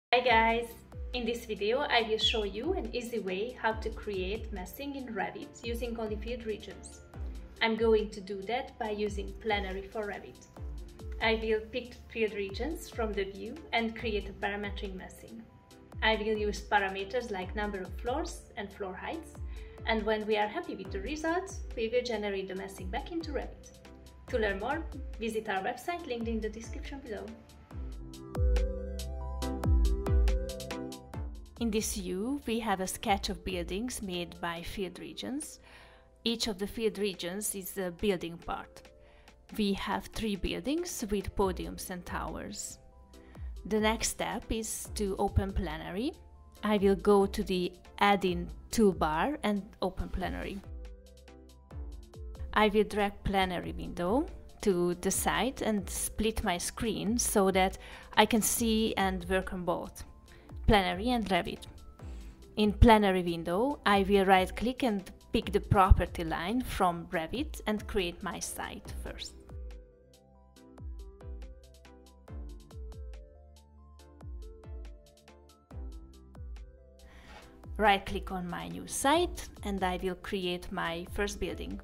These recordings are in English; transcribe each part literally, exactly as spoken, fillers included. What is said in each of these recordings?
Hi guys! In this video I will show you an easy way how to create meshing in Revit using only field regions. I'm going to do that by using Planary for Revit. I will pick field regions from the view and create a parametric meshing. I will use parameters like number of floors and floor heights, and when we are happy with the results, we will generate the meshing back into Revit. To learn more, visit our website linked in the description below. In this view, we have a sketch of buildings made by field regions. Each of the field regions is a building part. We have three buildings with podiums and towers. The next step is to open Planary. I will go to the Add-in toolbar and open Planary. I will drag Planary window to the side and split my screen so that I can see and work on both Planary and Revit. In Planary window, I will right click and pick the property line from Revit and create my site first. Right click on my new site and I will create my first building.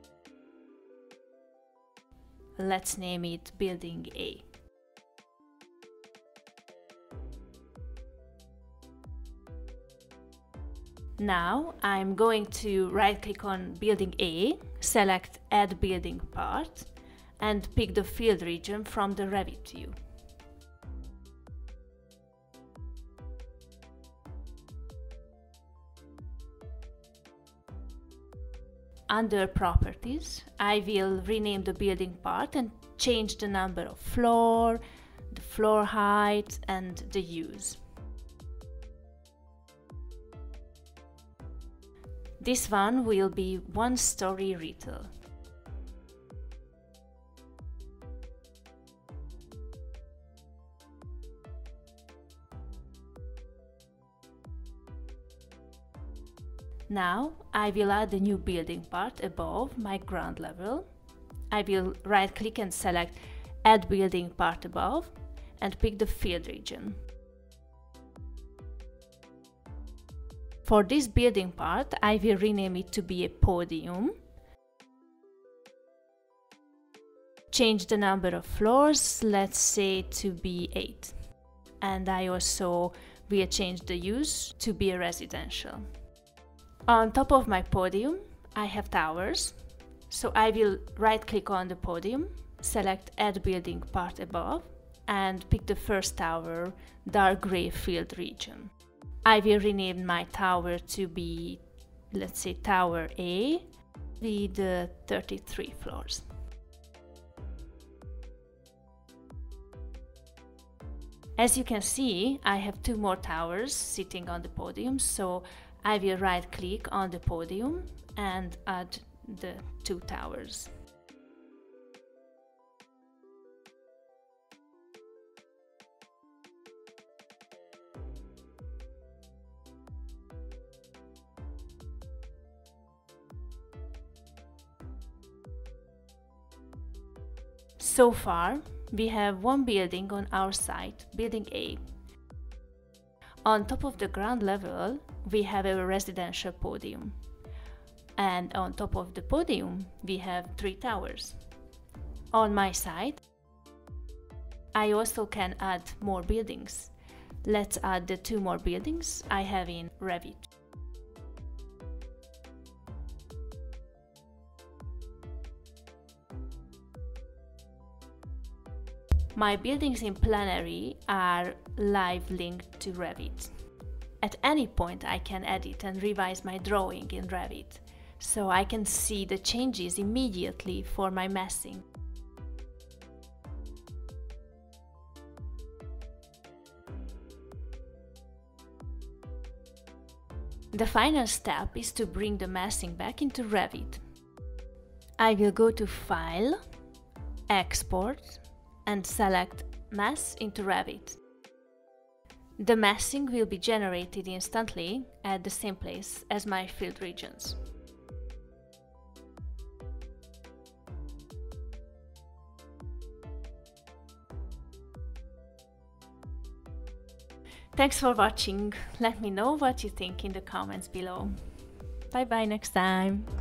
Let's name it Building A. Now I'm going to right click on Building A, select Add Building Part and pick the field region from the Revit view. Under Properties, I will rename the building part and change the number of floor, the floor height and the use. This one will be one-story retail. Now I will add a new building part above my ground level. I will right click and select Add Building Part Above and pick the field region. For this building part, I will rename it to be a podium. Change the number of floors, let's say to be eight. And I also will change the use to be a residential. On top of my podium, I have towers. So I will right click on the podium, select Add Building Part Above and pick the first tower, dark gray field region. I will rename my tower to be, let's say, Tower A with uh, thirty-three floors. As you can see, I have two more towers sitting on the podium, so I will right click on the podium and add the two towers. So far, we have one building on our site, Building A. On top of the ground level, we have a residential podium. And on top of the podium, we have three towers. On my site, I also can add more buildings. Let's add the two more buildings I have in Revit. My buildings in Planary are live linked to Revit. At any point I can edit and revise my drawing in Revit, so I can see the changes immediately for my meshing. The final step is to bring the meshing back into Revit. I will go to File, Export, and select Mesh into Revit. The meshing will be generated instantly at the same place as my field regions. Thanks for watching. Let me know what you think in the comments below. Bye bye next time.